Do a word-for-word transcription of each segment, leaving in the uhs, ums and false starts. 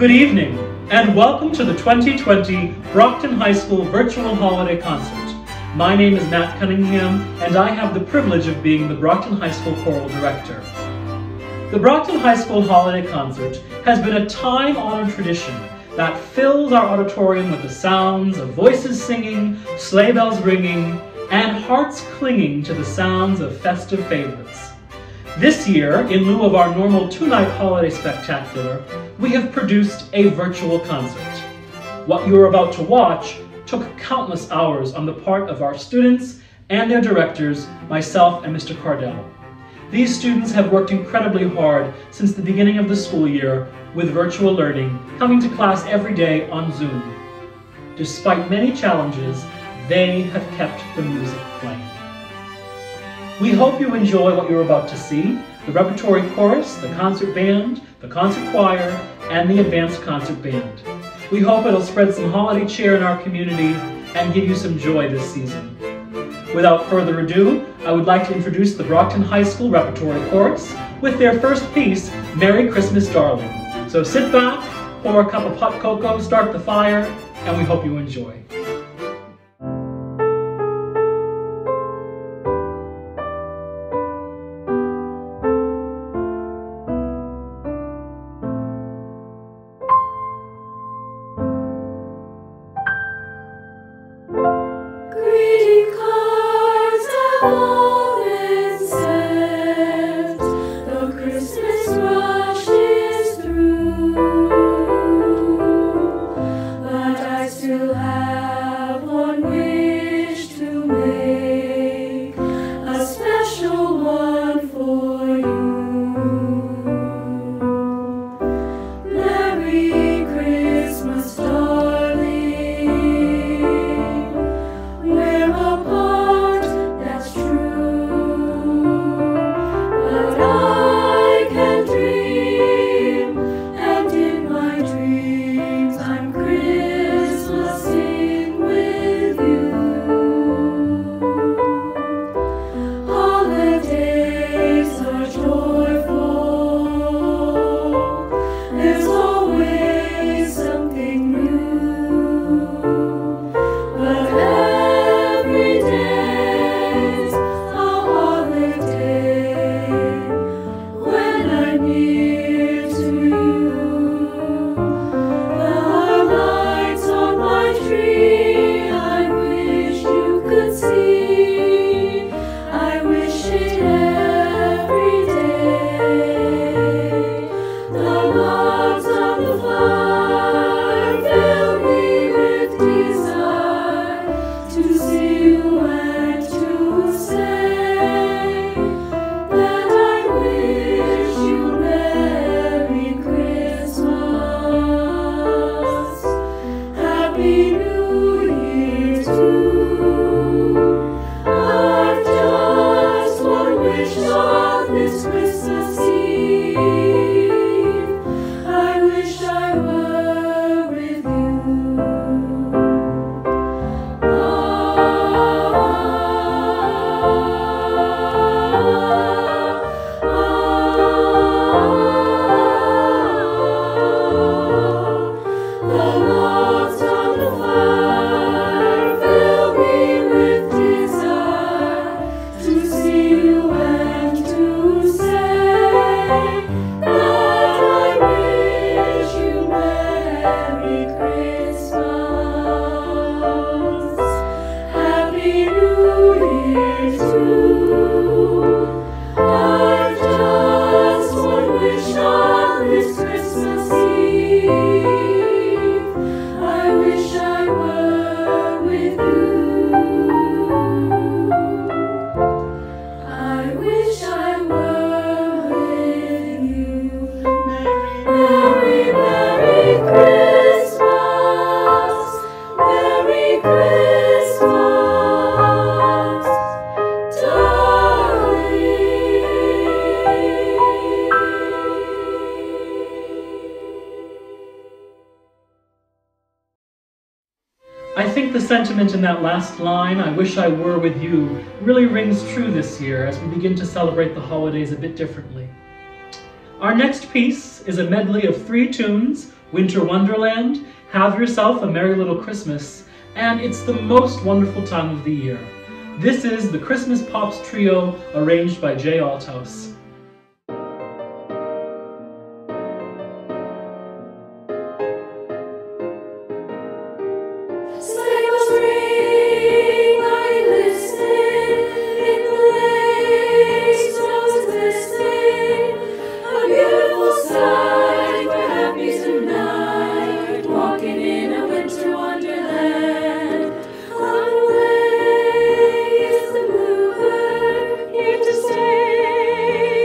Good evening, and welcome to the twenty twenty Brockton High School Virtual Holiday Concert. My name is Matt Cunningham, and I have the privilege of being the Brockton High School Choral Director. The Brockton High School Holiday Concert has been a time-honored tradition that fills our auditorium with the sounds of voices singing, sleigh bells ringing, and hearts clinging to the sounds of festive favorites. This year, in lieu of our normal two-night holiday spectacular, we have produced a virtual concert. What you are about to watch took countless hours on the part of our students and their directors, myself and Mister Cardell. These students have worked incredibly hard since the beginning of the school year with virtual learning, coming to class every day on Zoom. Despite many challenges, they have kept the music playing. We hope you enjoy what you're about to see: the repertory chorus, the concert band, the concert choir, and the advanced concert band. We hope it'll spread some holiday cheer in our community and give you some joy this season. Without further ado, I would like to introduce the Brockton High School Repertory Chorus with their first piece, Merry Christmas, Darling. So sit back, pour a cup of hot cocoa, start the fire, and we hope you enjoy. I think the sentiment in that last line, "I wish I were with you," really rings true this year as we begin to celebrate the holidays a bit differently. Our next piece is a medley of three tunes Winter Wonderland, have yourself a merry little Christmas, and it's the most wonderful time of the year. This is the Christmas Pops Trio, arranged by Jay Althouse. Here to stay.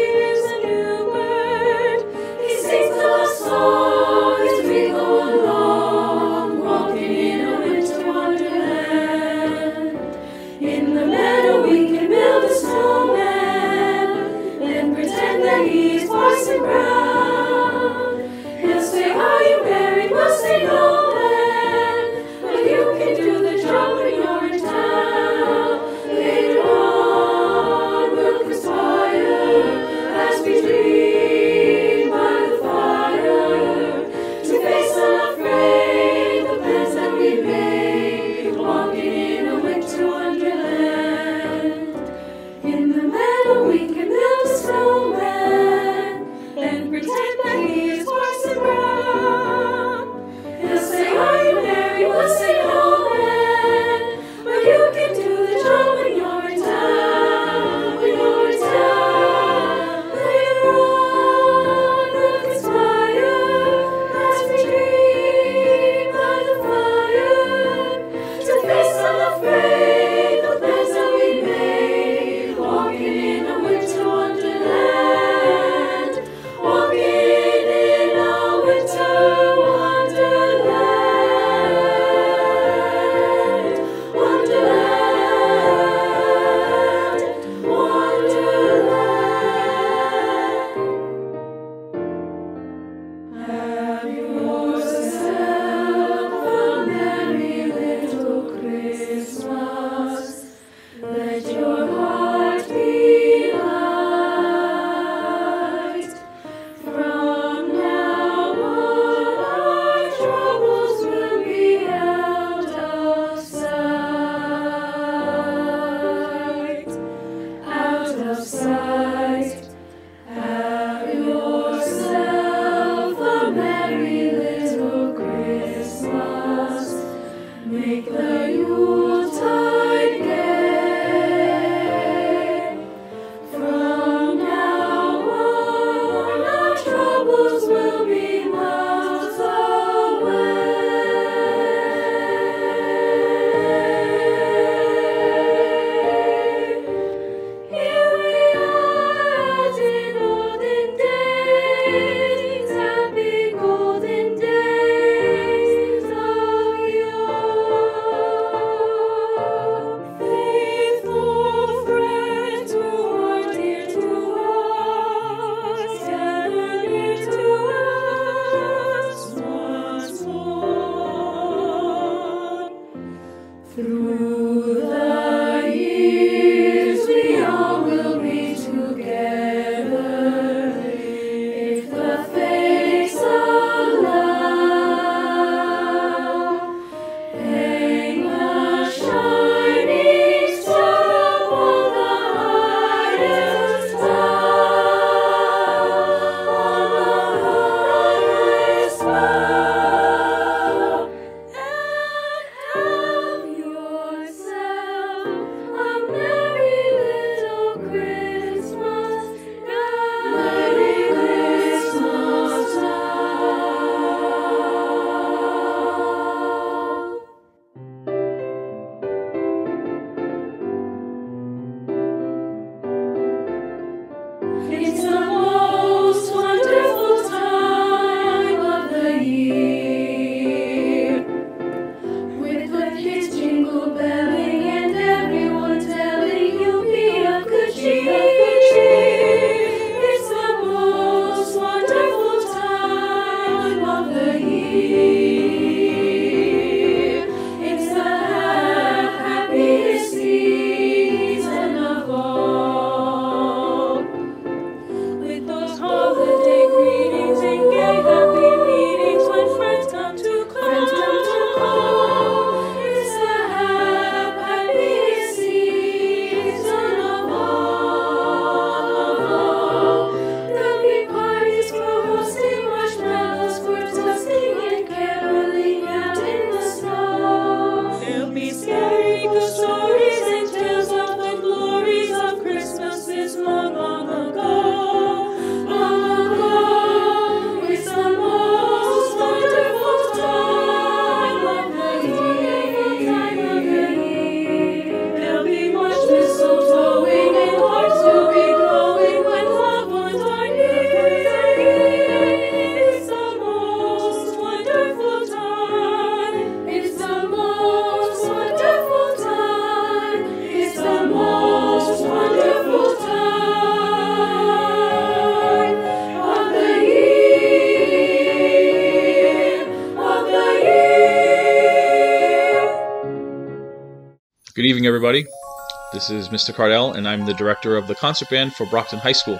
Good evening, everybody. This is Mister Cardell, and I'm the director of the concert band for Brockton High School.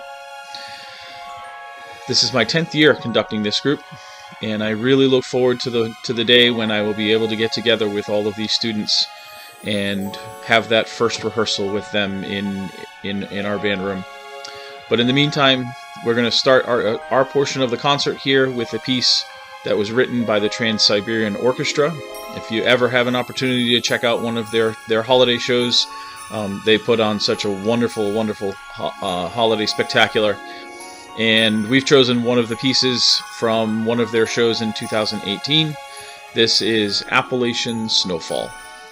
This is my tenth year conducting this group, and I really look forward to the to the day when I will be able to get together with all of these students and have that first rehearsal with them in in in our band room. But in the meantime, we're going to start our our portion of the concert here with a piece that was written by the Trans-Siberian Orchestra. If you ever have an opportunity to check out one of their their holiday shows, um, they put on such a wonderful, wonderful ho uh, holiday spectacular. And we've chosen one of the pieces from one of their shows in two thousand eighteen. This is Appalachian Snowfall.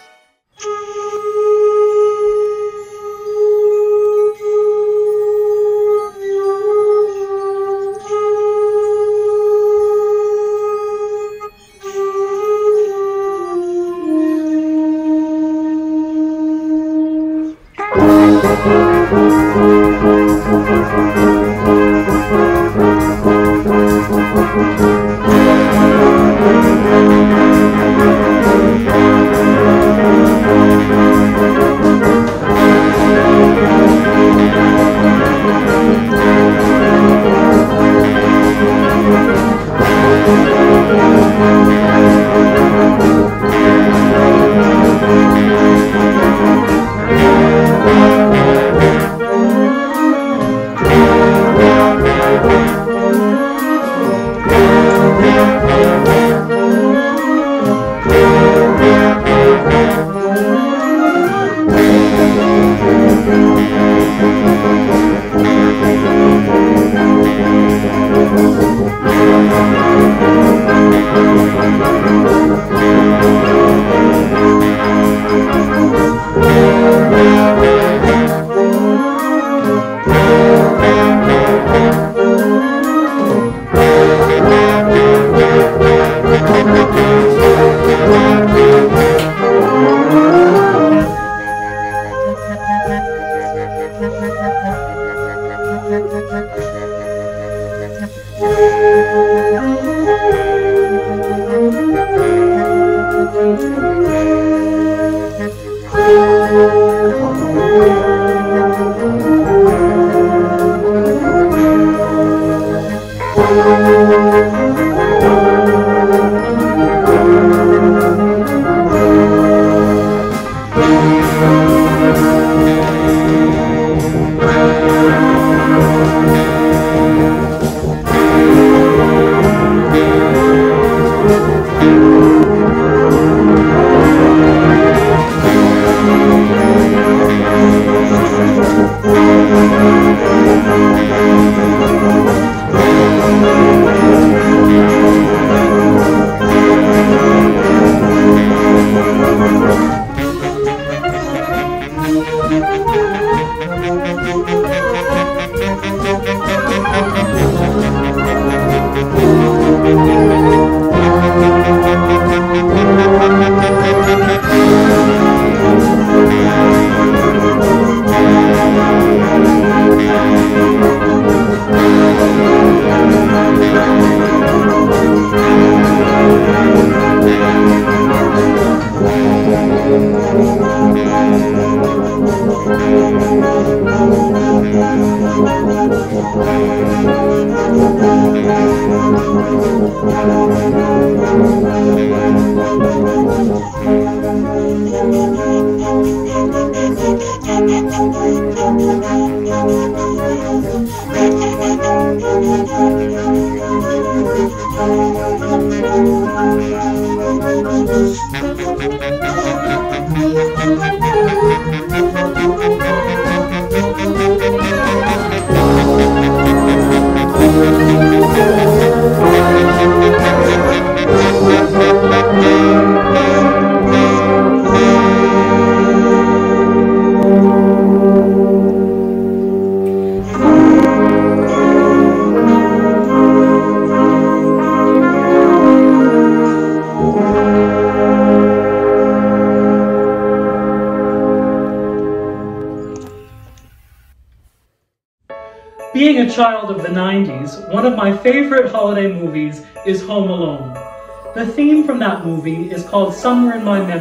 Being a child of the nineties, one of my favorite holiday movies is Home Alone. The theme from that movie is called Somewhere in My Memory,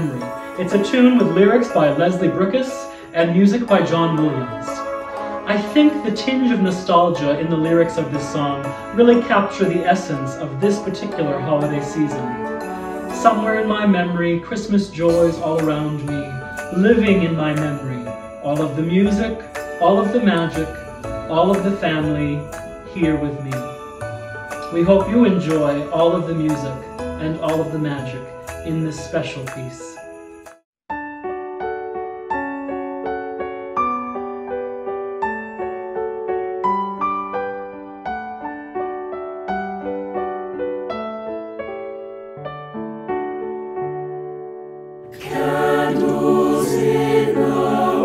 It's a tune with lyrics by Leslie Brookus and music by John Williams. I think the tinge of nostalgia in the lyrics of this song really capture the essence of this particular holiday season. Somewhere in my memory, Christmas joys all around me, living in my memory. All of the music, all of the magic, all of the family here with me. We hope you enjoy all of the music and all of the magic in this special piece. Candles in the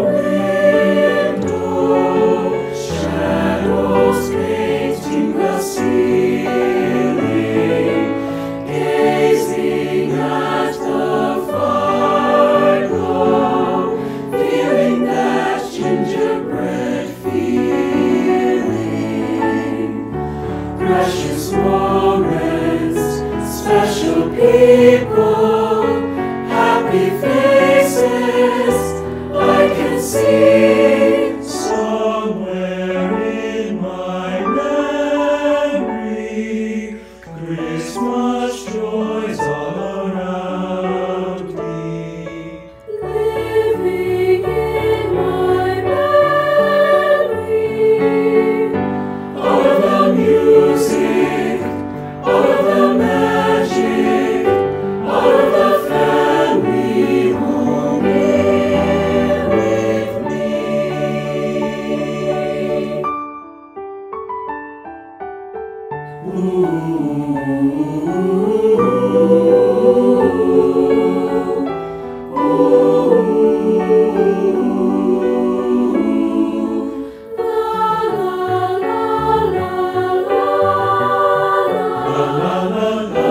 window, shadows painting the ceiling, gazing at the fire glow, feeling that gingerbread feeling. Precious moments, special people, happy faces I can see somewhere in my memory. Christmas joys all around me. Living in my memory. All of the music, all of the magic, all of the family home here with me. Ooh, ooh, la la la la la la la.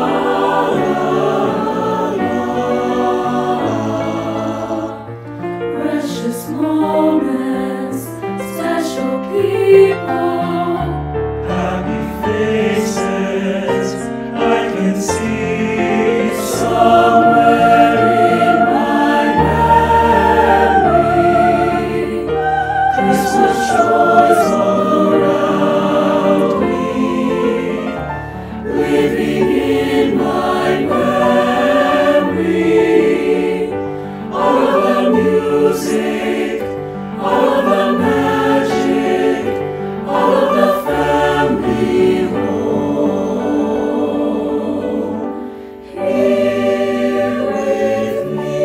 Precious moments, special people, happy faces I can see somewhere in my memory. Christmas joys all around me, living in my memory. All of the music, all of the magic, all of the family home here with me.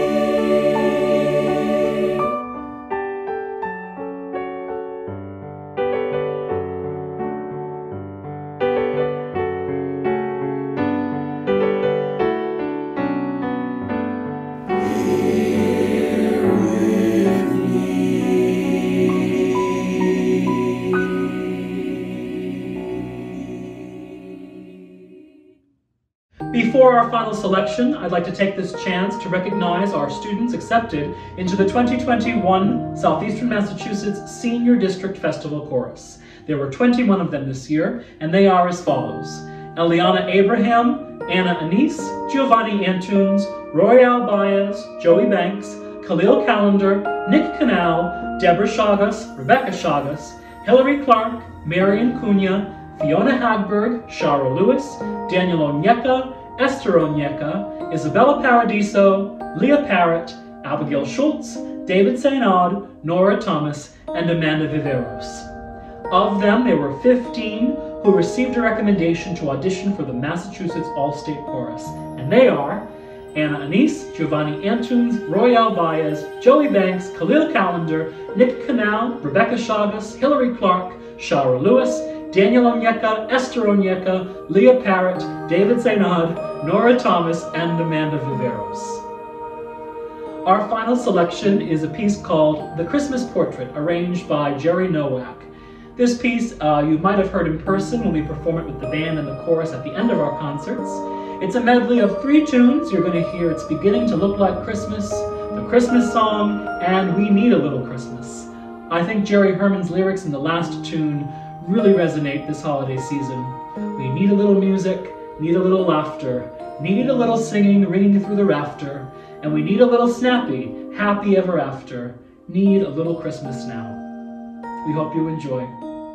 Before our final selection, I'd like to take this chance to recognize our students accepted into the twenty twenty-one Southeastern Massachusetts Senior District Festival Chorus. There were twenty-one of them this year, and they are as follows: Eliana Abraham, Anna Anise, Giovanni Antunes, Royale Baez, Joey Banks, Khalil Callender, Nick Canal, Deborah Chagas, Rebecca Chagas, Hillary Clark, Marion Cunha, Fiona Hagberg, Shara Lewis, Daniel Onyeka, Esther Onyeka, Isabella Paradiso, Leah Parrott, Abigail Schultz, David Saint Aud, Nora Thomas, and Amanda Viveros. Of them, there were fifteen who received a recommendation to audition for the Massachusetts All-State Chorus, and they are Anna Anise, Giovanni Antunes, Royale Baez, Joey Banks, Khalil Callender, Nick Canal, Rebecca Chagas, Hillary Clark, Shara Lewis, Daniel Onyeka, Esther Onyeka, Leah Parrott, David Saint Aud, Nora Thomas, and Amanda Viveros. Our final selection is a piece called The Christmas Portrait, arranged by Jerry Nowak. This piece uh, you might have heard in person when we perform it with the band and the chorus at the end of our concerts. It's a medley of three tunes. You're going to hear It's Beginning to Look Like Christmas, The Christmas Song, and We Need a Little Christmas. I think Jerry Herman's lyrics in the last tune really resonate this holiday season. We need a little music, need a little laughter, need a little singing ringing through the rafter, And we need a little snappy, happy ever after, need a little Christmas now. We hope you enjoy.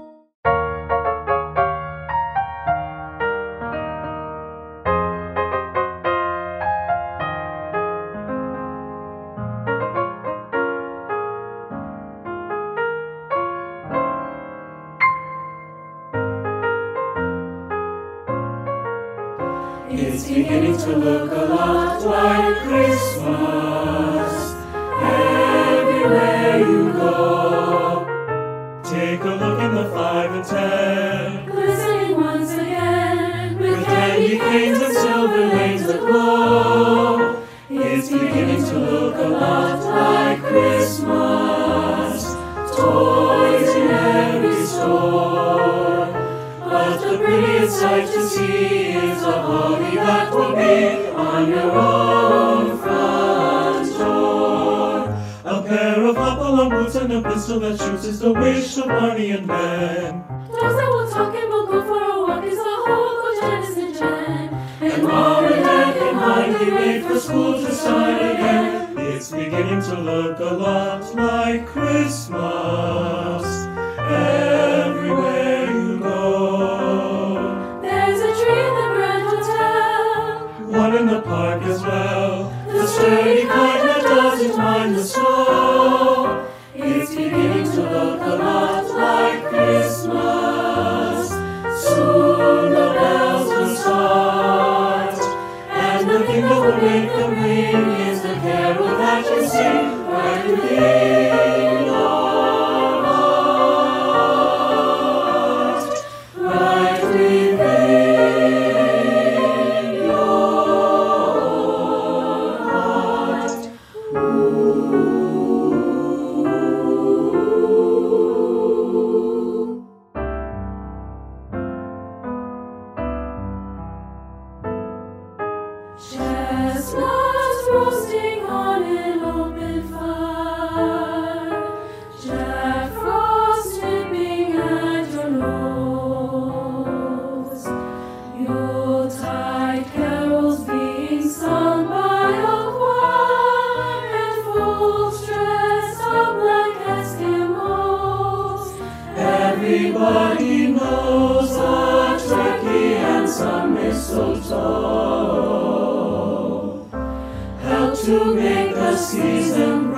It's beginning to look a lot like Christmas everywhere you go. Take a look in the five and ten, glistening once again, with candy canes and silver lanes aglow. It's beginning to look a lot like Christmas, toys in every store. But the prettiest sight to see is a holly that will be on your own front door. A pair of hop-along boots and a pistol that shoots is the wish of Barney and Ben. Dogs that will talk and will go for a walk is the hope of Janice and Jen. And Mom and Dad can hardly wait for school to start again. It's beginning to look a lot like Christmas everywhere you go. There's a tree in the Grand Hotel, one in the park as well, the sturdy kind that doesn't mind the snow. It's beginning to look a lot like Christmas. Soon the bells will start, and the thing that will make them ring is the carol that you sing right within your heart, right within your heart. Ooh. chestnuts roasting on an open fire, Jack Frost nipping at your nose, Yuletide carols being sung by a choir, and folks dressed up like Eskimos. Everybody knows a turkey and some mistletoe help to make the season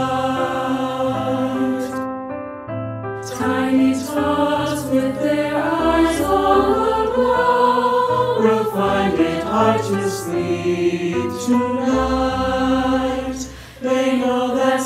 bright. Tiny tots with their eyes all aglow We'll find it hard to sleep tonight. They know that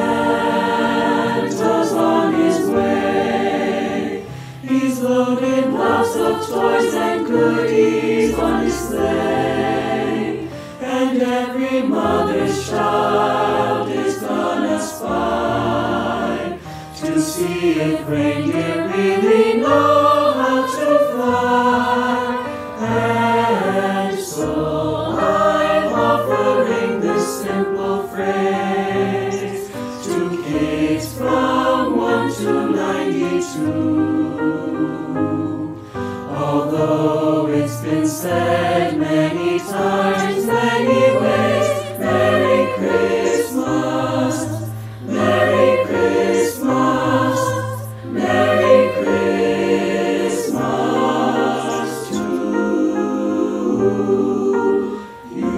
Santa's on his way. He's loaded lots of toys and goodies on his sleigh, and every mother's child is gonna spy to see if reindeer really know how to fly. And so I'm offering this simple phrase to kids from one to ninety-two. Although it's been said many times, many ways, Merry Christmas, Merry Christmas, Merry Christmas to you.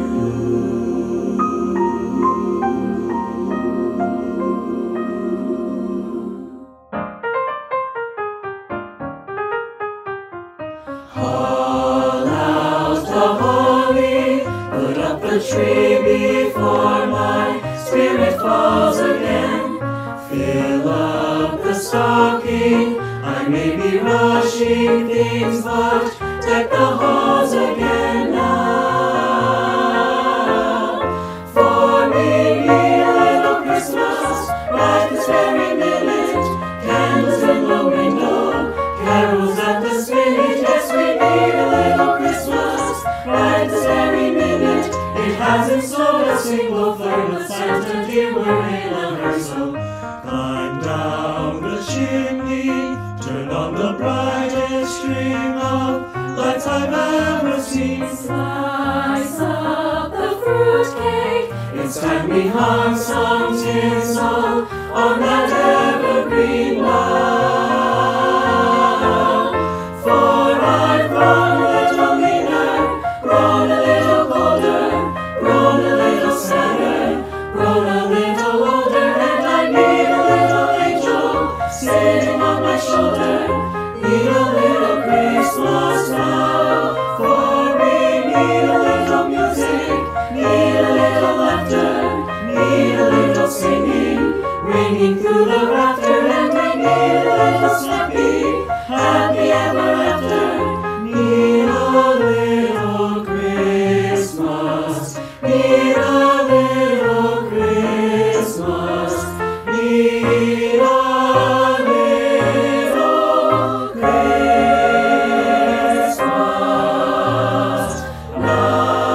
Haul out the holly, put up the tree before my spirit falls again. Fill up the stocking, I may be rushing things, but deck the halls again now. For me, a little Christmas, right this very minute, candles in the window, carols at the spinet. Yes, we need a little Christmas, right this very minute. It hasn't snowed a single flurry of Santa dear, we're in a hurry. Climb down the chimney, turn on the brightest string of lights I've ever seen. Slice up the fruitcake, It's we hung some tinsel on that evergreen bough. For I've grown a little meaner, grown a little colder, grown a little sadder, grown a little older, and I need a little angel sitting on my shoulder. Need a little Christmas now, for we need a little music, need a little laughter, need a little singing, ringing through the rafter, and we need a little snappy, happy ever after. Need a little Christmas, need a little Christmas, need a little Christmas now.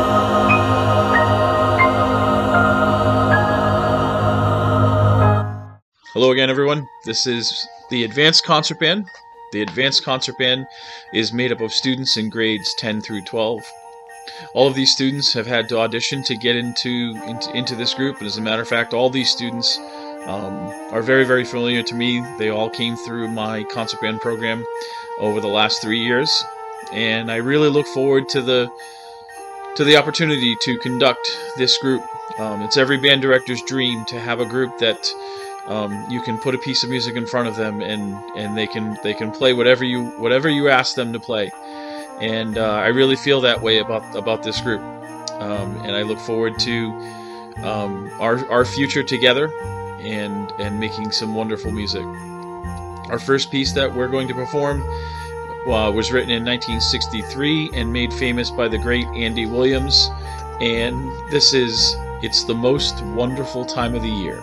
Hello again, everyone. This is the Advanced Concert Band. The Advanced Concert Band is made up of students in grades ten through twelve. All of these students have had to audition to get into, into, into this group, and as a matter of fact, all these students um, are very, very familiar to me. They all came through my concert band program over the last three years, and I really look forward to the to the opportunity to conduct this group. Um, it's every band director's dream to have a group that Um, you can put a piece of music in front of them, and and they can they can play whatever you whatever you ask them to play, and uh, I really feel that way about about this group, um, and I look forward to um, our our future together, and and making some wonderful music. Our first piece that we're going to perform uh, was written in nineteen sixty-three and made famous by the great Andy Williams, and this is "It's the Most Wonderful Time of the Year."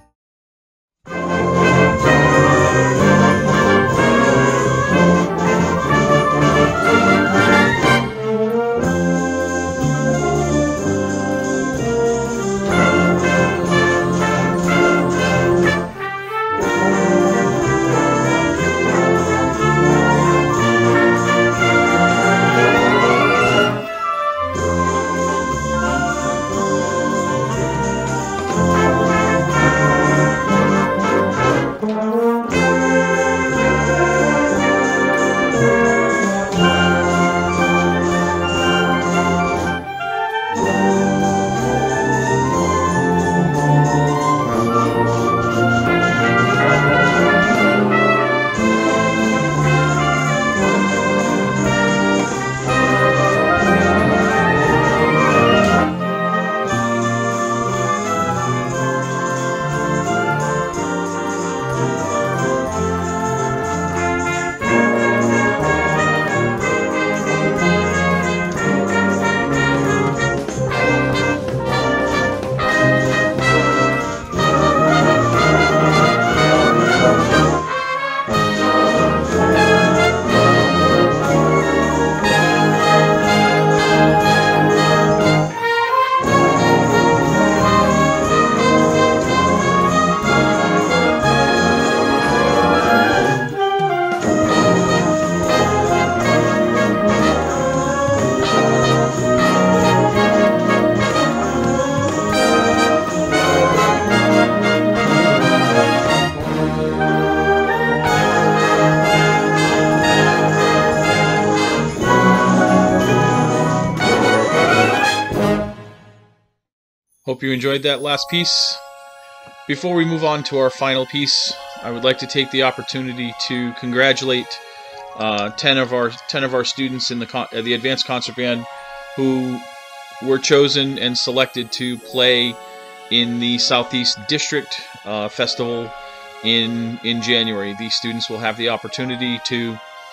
Hope you enjoyed that last piece. Before we move on to our final piece, I would like to take the opportunity to congratulate uh, ten of our ten of our students in the con uh, the Advanced Concert Band who were chosen and selected to play in the Southeast District uh, Festival in in January. These students will have the opportunity to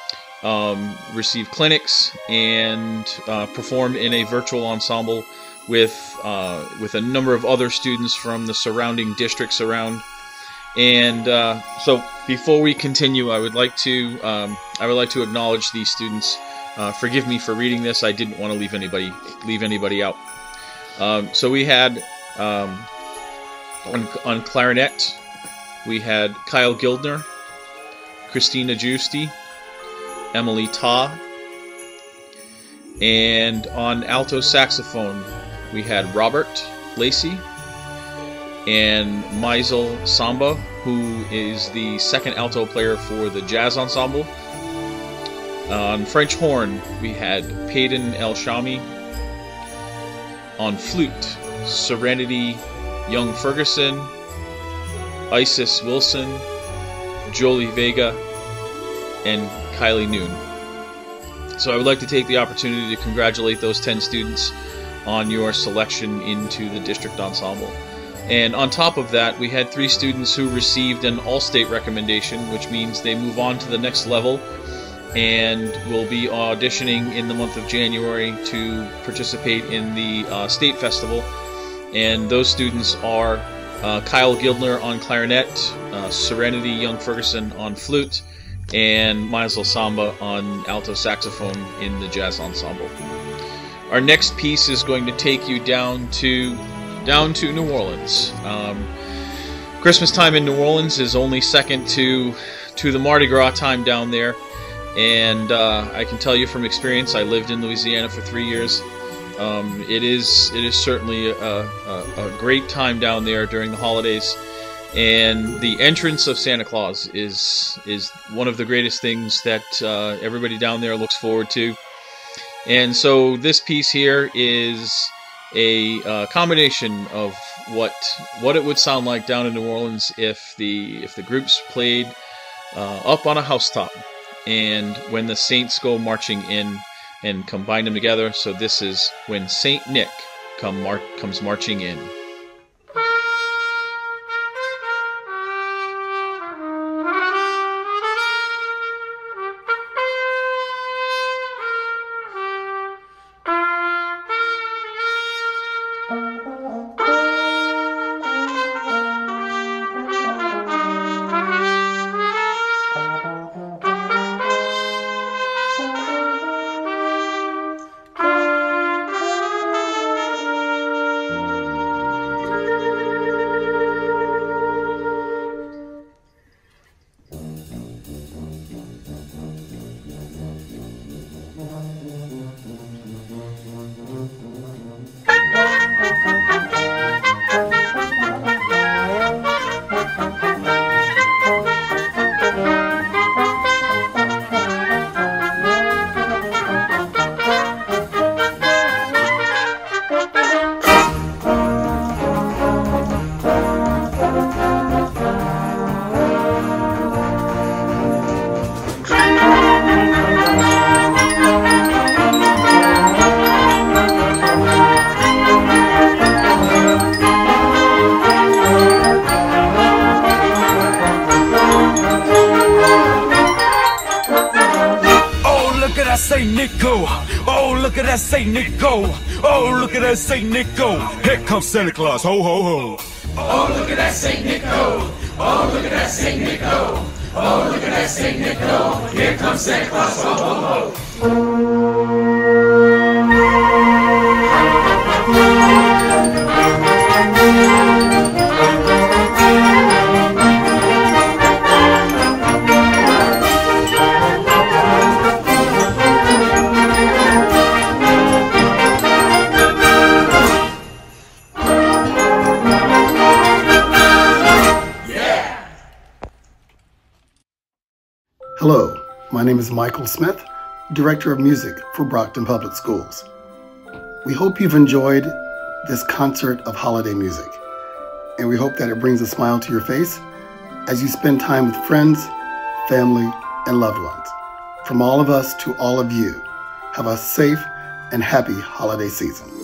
um, receive clinics and uh, perform in a virtual ensemble with uh, with a number of other students from the surrounding districts around. And uh, so, before we continue, I would like to um, I would like to acknowledge these students. Uh, forgive me for reading this. I didn't want to leave anybody leave anybody out. Um, so we had um, on, on clarinet, we had Kyle Gildner, Christina Giusti, Emily Ta, and on alto saxophone we had Robert Lacey, and Maisel Samba, who is the second alto player for the jazz ensemble. On French horn, we had Payden El Shami. On flute, Serenity Young Ferguson, Isis Wilson, Jolie Vega, and Kylie Noon. So I would like to take the opportunity to congratulate those ten students on your selection into the district ensemble. And on top of that, we had three students who received an all-state recommendation, which means they move on to the next level and will be auditioning in the month of January to participate in the uh, state festival. And those students are uh, Kyle Gildner on clarinet, uh, Serenity Young Ferguson on flute, and Maisel Samba on alto saxophone in the jazz ensemble. Our next piece is going to take you down to down to New Orleans. Um, Christmas time in New Orleans is only second to to the Mardi Gras time down there, and uh, I can tell you from experience, I lived in Louisiana for three years. Um, it is it is certainly a, a, a great time down there during the holidays. And the entrance of Santa Claus is is one of the greatest things that uh, everybody down there looks forward to. And so this piece here is a uh, combination of what what it would sound like down in New Orleans if the if the groups played uh, up on a housetop, and when the saints go marching in and combine them together. So this is When Saint Nick come mar comes marching in. Saint Nick go. Oh, look at that Saint Nick go. Oh, look at that Saint Nick go. Here comes Santa Claus, ho, ho, ho. Oh, look at that Saint Nick go. Oh, look at that Saint Nick go. Oh, look at that Saint Nick go. Here comes Santa Claus, ho, ho, ho. Hello, my name is Michael Smith, Director of Music for Brockton Public Schools. We hope you've enjoyed this concert of holiday music, and we hope that it brings a smile to your face as you spend time with friends, family, and loved ones. From all of us to all of you, have a safe and happy holiday season.